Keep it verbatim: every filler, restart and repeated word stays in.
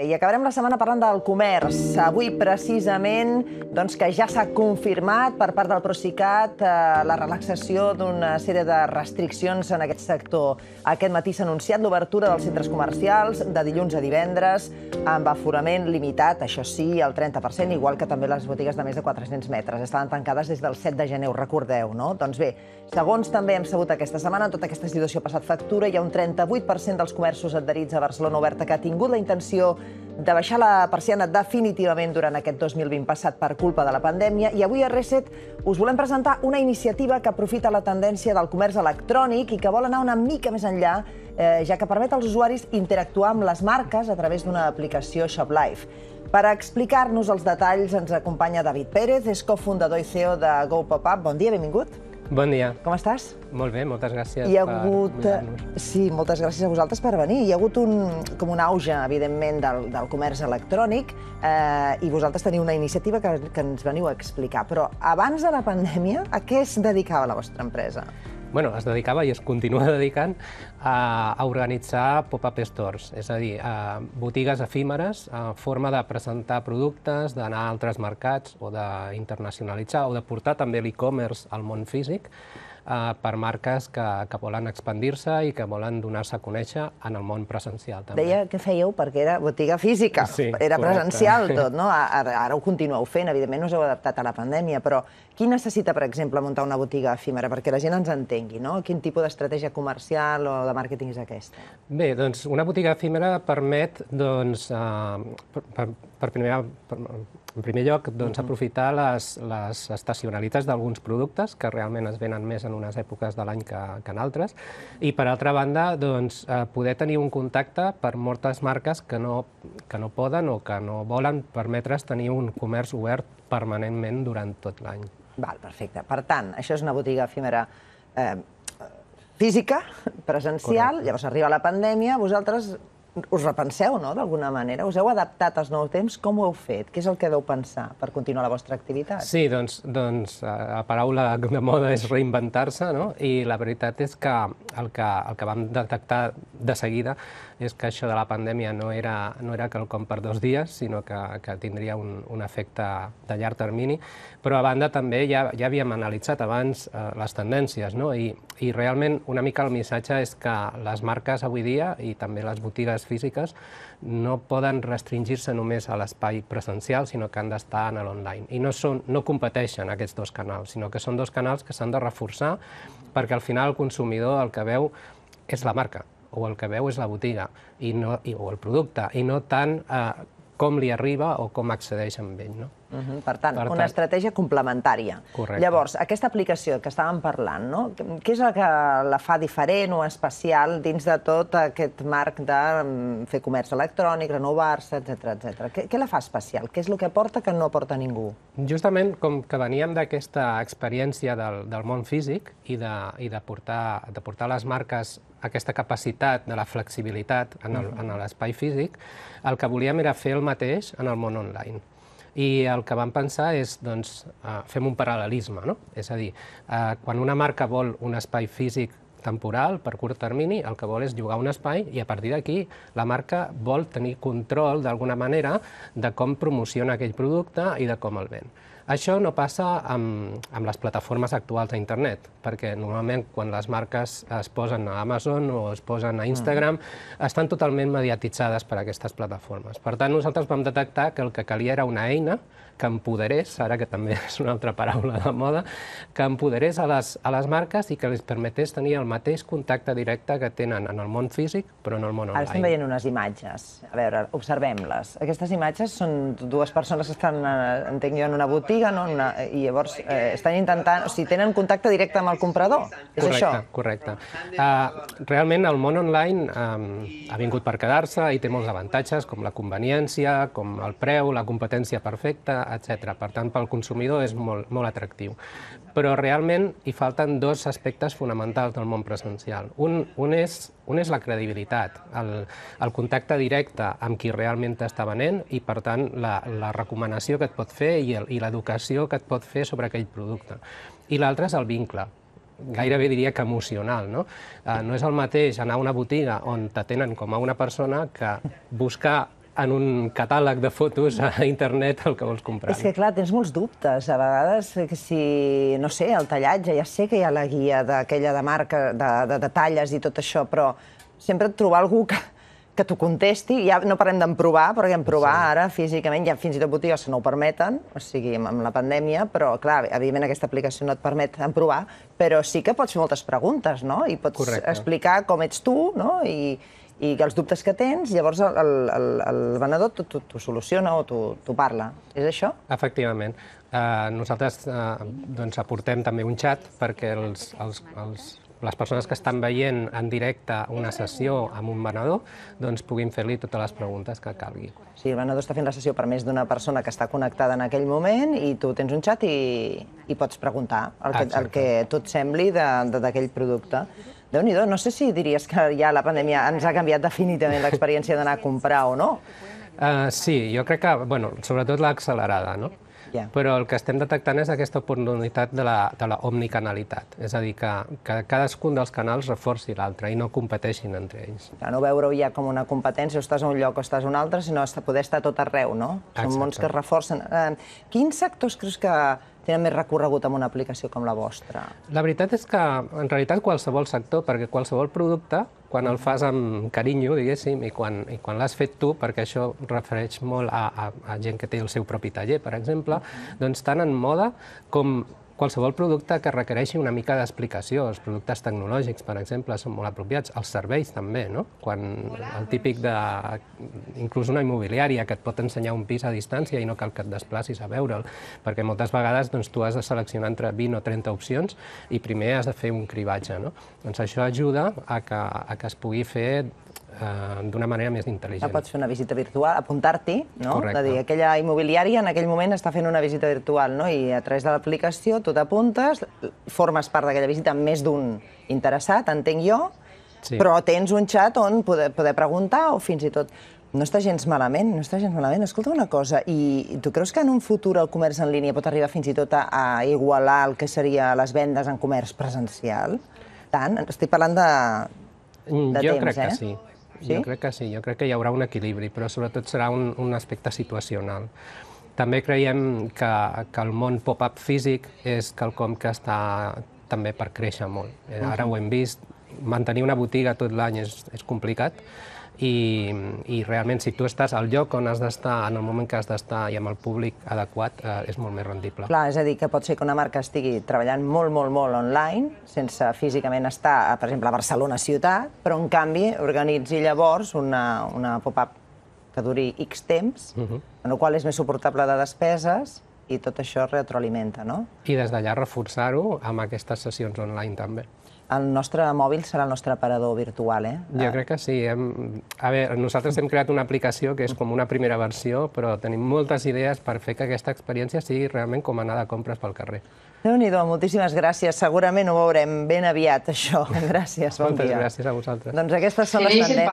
I acabarem la setmana parlant del comerç. Avui, precisament, doncs, que ja s'ha confirmat per part del Procicat la relaxació d'una sèrie de restriccions en aquest sector. Aquest matí s'ha anunciat l'obertura dels centres comercials de dilluns a divendres, amb aforament limitat, això sí, al trenta per cent, igual que també les botigues de més de quatre-cents metres. Estaven tancades des del set de gener, ho recordeu, no? Doncs bé, segons també hem sabut aquesta setmana, tota aquesta situació ha passat factura. Hi ha un trenta-vuit per cent dels comerços adherits a Barcelona Oberta que ha tingut la intenció de baixar la persiana definitivament durant aquest dos mil vint passat per culpa de la pandèmia. I avui a Reset us volem presentar una iniciativa que aprofita la tendència del comerç electrònic i que vol anar una mica més enllà, eh, ja que permet als usuaris interactuar amb les marques a través d'una aplicació ShopLive. Per explicar-nos els detalls ens acompanya David Pérez, és cofundador i C E O de Go Pop-Up. Bon dia, benvingut. Bon dia. Com estàs? Molt bé, moltes gràcies Hi ha per hagut... convidar-nos. Sí, moltes gràcies a vosaltres per venir. Hi ha hagut un, com un auge, evidentment, del, del comerç electrònic eh, i vosaltres teniu una iniciativa que, que ens veniu a explicar. Però abans de la pandèmia, a què es dedicava la vostra empresa? Bueno, es dedicava i es continua dedicant a, a organitzar pop-up stores, és a dir, a botigues efímeres, a forma de presentar productes, d'anar a altres mercats o d'internacionalitzar o de portar també l'e-commerce al món físic eh, per marques que, que volen expandir-se i que volen donar-se a conèixer en el món presencial. També. Deia que fèieu perquè era botiga física, Sí, era correcte. presencial tot, no? Ara, ara ho continueu fent, evidentment us heu adaptat a la pandèmia, però qui necessita, per exemple, muntar una botiga efímera perquè la gent ens entengui, no? Quin tipus d'estratègia comercial o de màrqueting és aquesta? Bé, doncs una botiga efímera permet, doncs, eh, per, per, per primer, per, en primer lloc, doncs, uh-huh. aprofitar les, les estacionalitats d'alguns productes que realment es venen més en unes èpoques de l'any que, que en altres, i per altra banda, doncs, eh, poder tenir un contacte per moltes marques que no, que no poden o que no volen permetre's tenir un comerç obert permanentment durant tot l'any. Val, perfecte. Per tant, això és una botiga efímera eh, física, presencial, Correcte. Llavors arriba la pandèmia, vosaltres us repenseu, no?, d'alguna manera? Us heu adaptat als nous temps? Com ho heu fet? Què és el que deu pensar per continuar la vostra activitat? Sí, doncs, doncs la paraula de moda és reinventar-se, no? I la veritat és que el que, el que vam detectar de seguida és que això de la pandèmia no era, no era quelcom per dos dies, sinó que, que tindria un, un efecte de llarg termini, però a banda també ja, ja havíem analitzat abans eh, les tendències, no? I, i realment una mica el missatge és que les marques avui dia i també les botigues físiques no poden restringir-se només a l'espai presencial, sinó que han d'estar en l'online. I no, són, no competeixen aquests dos canals, sinó que són dos canals que s'han de reforçar perquè al final el consumidor el que veu és la marca o el que veu és la botiga i no, i, o el producte, i no tant eh, com li arriba o com accedeix amb ell, no? Uh-huh. Per tant, Per una tant, estratègia complementària. Correcte. Llavors, aquesta aplicació que estàvem parlant, no? Què és el que la fa diferent o especial dins de tot aquest marc de fer comerç electrònic, renovar-se, etcètera, etcètera? Què, què la fa especial? Què és el que aporta que no aporta ningú? Justament com que veníem d'aquesta experiència del, del món físic i de, i de portar, de portar les marques aquesta capacitat de la flexibilitat en el, en l'espai físic, el que volíem era fer el mateix en el món online. I el que vam pensar és, doncs, uh, fem un paral·lelisme, no? És a dir, uh, quan una marca vol un espai físic temporal, per curt termini, el que vol és llogar un espai i a partir d'aquí la marca vol tenir control d'alguna manera de com promociona aquell producte i de com el ven. Això no passa amb, amb les plataformes actuals a internet, perquè normalment quan les marques es posen a Amazon o es posen a Instagram mm. estan totalment mediatitzades per aquestes plataformes. Per tant, nosaltres vam detectar que el que calia era una eina que empoderés, ara que també és una altra paraula de moda, que empoderés a les, a les marques i que les permetés tenir el mateix contacte directe que tenen en el món físic, però en el món online. Ara estem veient unes imatges. A veure, observem-les. Aquestes imatges són dues persones que estan, entenc jo, en una botiga, no? Una, i llavors eh, estan intentant, o sigui, tenen contacte directe amb el comprador. És correcte, això? Correcte. Uh, realment el món online um, ha vingut per quedar-se i té molts avantatges, com la conveniència, com el preu, la competència perfecta, etcètera. Per tant, pel consumidor és molt, molt atractiu. Però realment hi falten dos aspectes fonamentals del món presencial. Un, un, és, un és la credibilitat, el, el contacte directe amb qui realment t'està venent i, per tant, la, la recomanació que et pot fer i l'educació que et pot fer sobre aquell producte. I l'altre és el vincle. Gairebé diria que emocional, no? Uh, no és el mateix anar a una botiga on t'atenen com a una persona que buscar en un catàleg de fotos a internet el que vols comprar. És que, clar, tens molts dubtes. A vegades, que si, no sé, el tallatge, ja sé que hi ha la guia d'aquella de marca, de, de, de talles i tot això, però sempre trobar algú que, que t'ho contesti. Ja no parlem d'emprovar, perquè emprovar sí. ara físicament, hi ha fins i tot botigues que no ho permeten, o sigui, amb la pandèmia, però, clar, evidentment aquesta aplicació no et permet emprovar, però sí que pots fer moltes preguntes, no? I pots Correcte. explicar com ets tu, no? I, i els dubtes que tens, llavors el, el, el venedor t'ho soluciona o t'ho parla. És això? Efectivament. Uh, nosaltres uh, doncs aportem també un xat perquè els, els, els, les persones que estan veient en directe una sessió amb un venedor doncs puguin fer-li totes les preguntes que calgui. Sí, el venedor està fent la sessió per més d'una persona que està connectada en aquell moment i tu tens un xat i, i pots preguntar el que, el que tu et sembli d'aquell producte. Déu-n'hi-do, no sé si diries que ja la pandèmia ens ha canviat definitivament l'experiència d'anar a comprar o no. Uh, sí, jo crec que, bueno, sobretot l'accelerada, no? Yeah. Però el que estem detectant és aquesta oportunitat de la, de la omnicanalitat, és a dir, que, que cadascun dels canals reforci l'altre i no competeixin entre ells. Ja no veure-ho ja com una competència, o estàs a un lloc o estàs a un altre, sinó poder estar tot arreu, no? Són mons que es reforcen. Eh, quins sectors creus que tenen més recorregut amb una aplicació com la vostra? La veritat és que, en realitat, qualsevol sector, perquè qualsevol producte, quan el fas amb carinyo, diguéssim, i quan, i quan l'has fet tu, perquè això refereix molt a, a, a gent que té el seu propi taller, per exemple, doncs tant en moda com qualsevol producte que requereixi una mica d'explicació. Els productes tecnològics, per exemple, són molt apropiats. Els serveis també, no? Quan el típic de, inclús una immobiliària, que et pot ensenyar un pis a distància i no cal que et desplacis a veure'l, perquè moltes vegades doncs, tu has de seleccionar entre vint o trenta opcions i primer has de fer un cribatge, no? Doncs això ajuda a que, a que es pugui fer d'una manera més intel·ligent. Ja pots fer una visita virtual, apuntar-t'hi, no? Correcte. De dir, aquella immobiliària en aquell moment està fent una visita virtual, no? I a través de l'aplicació tu t'apuntes, formes part d'aquella visita amb més d'un interessat, entenc jo, sí. Però tens un xat on poder, poder preguntar o fins i tot... No està gens malament, no està gens malament. Escolta una cosa, i tu creus que en un futur el comerç en línia pot arribar fins i tot a, a igualar el que seria les vendes en comerç presencial? Tant? Estic parlant de, de jo temps, crec eh? que sí. Sí? Jo crec que sí, jo crec que hi haurà un equilibri, però sobretot serà un, un aspecte situacional. També creiem que, que el món pop-up físic és quelcom que està també per créixer molt. Ara ho hem vist, mantenir una botiga tot l'any és, és complicat i, i realment si tu estàs al lloc on has d'estar, en el moment que has d'estar i amb el públic adequat, eh, és molt més rendible. Clar, és a dir, que pot ser que una marca estigui treballant molt, molt, molt online, sense físicament estar, per exemple, a Barcelona ciutat, però en canvi organitzi llavors una, una pop-up que duri X temps, uh-huh. en el qual és més suportable de despeses i tot això es retroalimenta, no? I des d'allà reforçar-ho amb aquestes sessions online també. El nostre mòbil serà el nostre aparador virtual, eh? Jo crec que sí. Hem... A veure, nosaltres hem creat una aplicació que és com una primera versió, però tenim moltes idees per fer que aquesta experiència sigui realment com anar de compres pel carrer. Déu-n'hi-do, moltíssimes gràcies. Segurament ho veurem ben aviat, això. Gràcies, bon dia. Moltes gràcies a vosaltres. Doncs aquestes són les tendències.